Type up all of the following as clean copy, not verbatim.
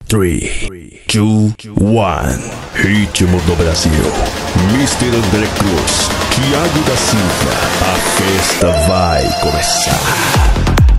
3, 2, 1. Ritmo do Brasil. Mr. André Cruz, Thiago da Silva. A festa vai começar.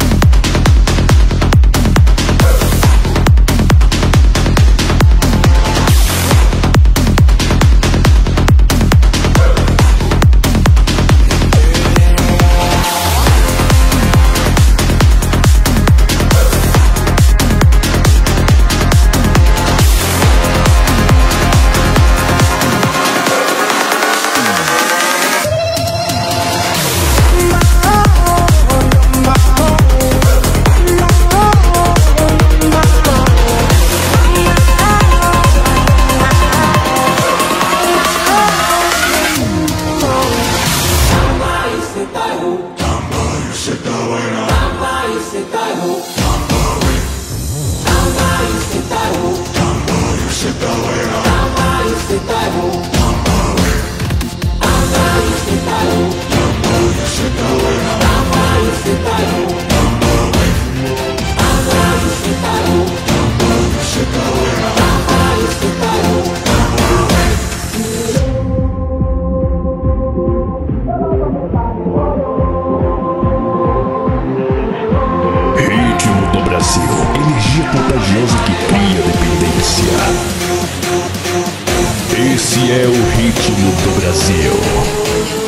Energia contagiosa que cria dependência. Esse é o ritmo do Brasil.